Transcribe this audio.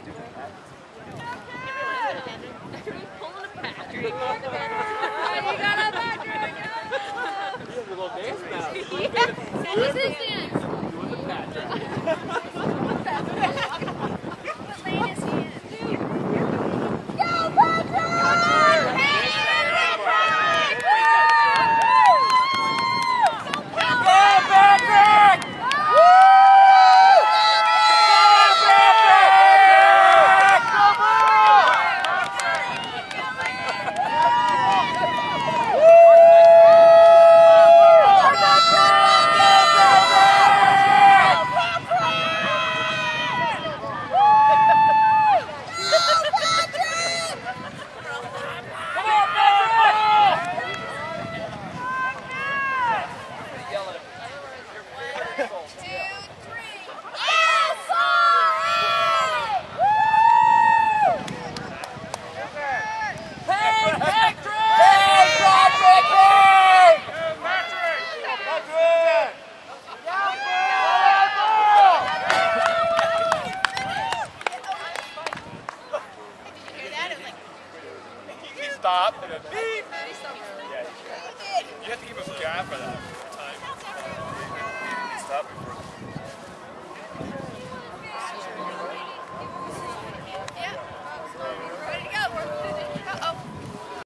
Everyone's pulling a Patrick. You got a Patrick! He has a little dance now. Who's this dance? Doing the Patrick. What lane is he in? Go, Patrick! Stop and then beep. Yeah, you have to give him a gap for that.